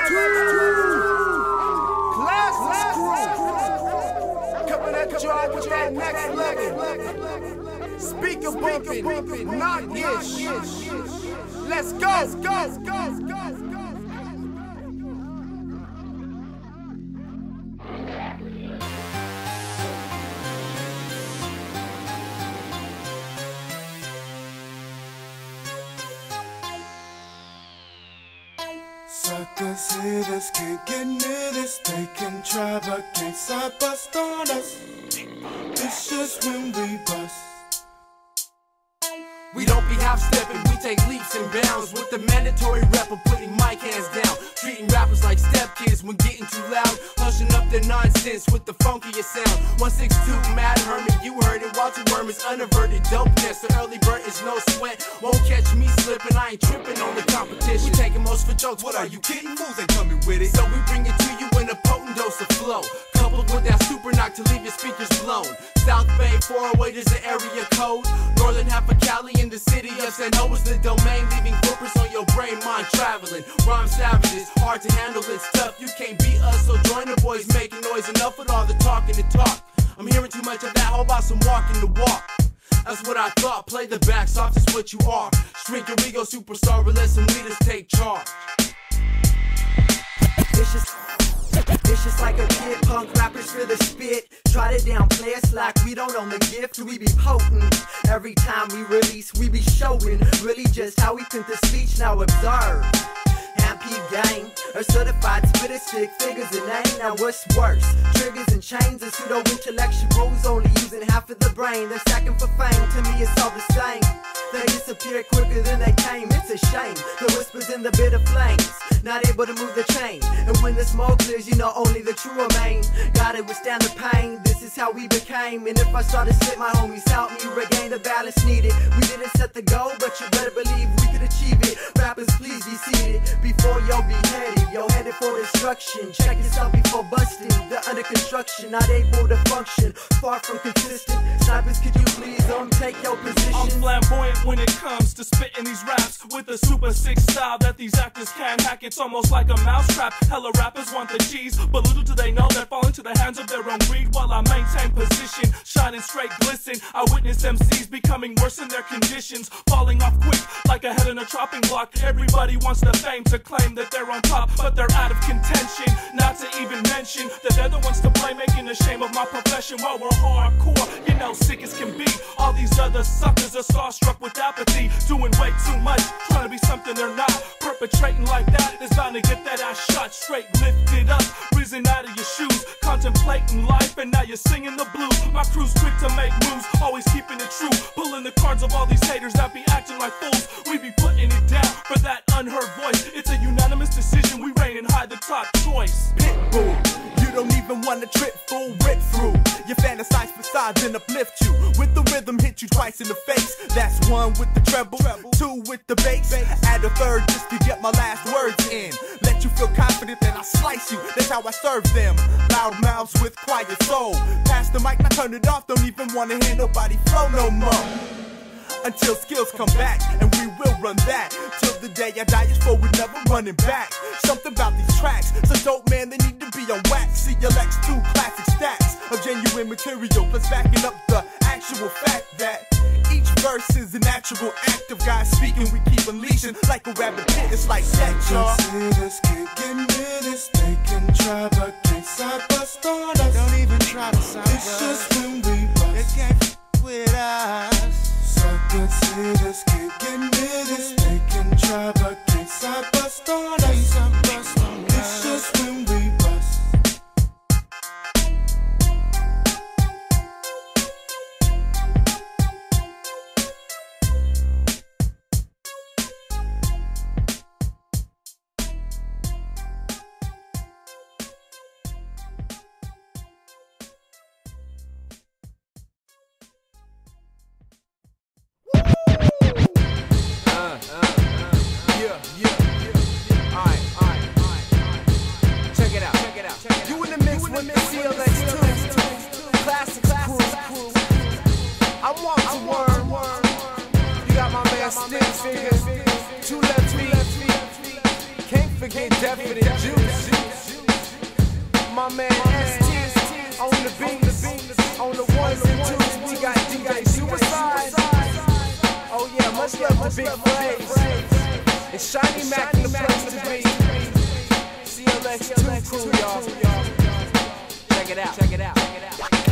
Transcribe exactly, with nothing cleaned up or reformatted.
Classix crew. Coming at y'all with that next level. Speaker bumping, knock-ish. Let's go. Let's go. Let's go. Suckers, hitters can't get near this. They can try but can't side bust on us. It's just when we bust. We don't be half-stepping, we take leaps and bounds with the mandatory rep of putting mic hands down. Treating rappers like stepkids when getting too loud. Hushing up their nonsense with the funkiest sound. one six two Mad Hermit, you heard it. Walter Worm is unaverted dopeness. The early bird is no sweat. Won't catch me slipping, I ain't tripping on the competition. We taking most for jokes, what are you kidding? Fools ain't coming with it. So we bring it to you in a potent dose of flow. Coupled with that super knock to leave your speakers blown. South Bay four oh eight is the area code. Northern half of Cali in the city of San Ho is the domain. Leaving footprints on your brain, mind traveling. Rhyme savages, hard to handle, it's tough. You can't beat us, so join the boys making noise. Enough with all the talking to talk. I'm hearing too much of that, how about some walking the walk? That's what I thought, play the back, soft is what you are. Shrink your ego, superstar, but let some leaders take charge. Vicious, vicious like a kid, punk rappers feel the spit. Try to downplay us like we don't own the gift. We be potent, every time we release we be showing really just how we think the speech. Now observe, M P gang, a certified spitter, stick figures and name. Now what's worse, triggers and chains and pseudo intellectuals only using half of the brain. They're stacking for fame, to me it's all the same. They disappear quicker than they came, it's a shame. The whispers in the bitter flames, not able to move the chain. And when the smoke clears, you know only the true remain. Gotta withstand the pain, this is how we became. And if I start to slip, my homies help me regain the balance needed. We didn't set the goal, but you better believe we could achieve it. Rappers, please be seated before you're beheaded. You're headed for destruction. Check yourself before busting. They're under construction, not able to function. Far from consistent. Snipers, could you please um take your position? I'm flamboyant when it comes to spitting these raps with a super sick style that these actors can't hack. It's almost like a mousetrap. Hella rappers want the G's, but little do they know that fall into the hands of their own greed. While I maintain position, shining straight glisten, I witness M Cs becoming worse in their conditions, falling off quick like a head in a chopping block. Everybody wants the fame to claim that they're on top, but they're out of contention. Not to even mention that they're the ones to blame, making a shame of my profession. While we're hardcore, you know, sick as can be. All these other suckers are starstruck with apathy, doing way too much, trying to be something they're not. Perpetrating like that is bound to get that ass shot straight lifted up, risen out of your shoes, contemplating life, and now you're singing the blues. My crew's quick to make moves, always keeping it true, pulling the cards of all these haters that be acting like fools. We be putting it down for that unheard voice. It's a unanimous decision, we reign and hide the top choice. Pitbull, you don't even want to trip full rip through. You fantasize facades and uplift you with the rhythm, hit you twice in the face. That's one with the treble, two with the bass, add a third just to get my last words in. Let you feel confident that I slice you, that's how I serve them. Loud mouths with quiet soul. Pass the mic, now turn it off, don't even want to hear nobody flow no more. Until skills come back, and we will run that till the day I die, it's for we're never running back. Something about these tracks, so dope man, they need to be on wax. C L X two classic stacks of genuine material, plus backing up the actual fact that each verse is a natural act of God speaking. We keep unleashing like a rabbit pit, it's like that, y'all. Suckers, hitters can't get near this. They can try but can't side bust on us. Don't even try to side It's bust. just when we bust. They can't f with us. Suckers, hitters can't get near this. They can try but can't side bust on us. It's just when we bust. With the C L X two, Classix crew. I'm Walter Worm. You got my man Stick Figure, two left feet. Can't forget. Kid Definite Juice. My man S T on the beats, on the ones and twos. We got D J Suicide. Oh yeah, much love to Big Blaze. And Shiny Mac in the place to be. C L X two crew, y'all. Check it out, check it out, check it out.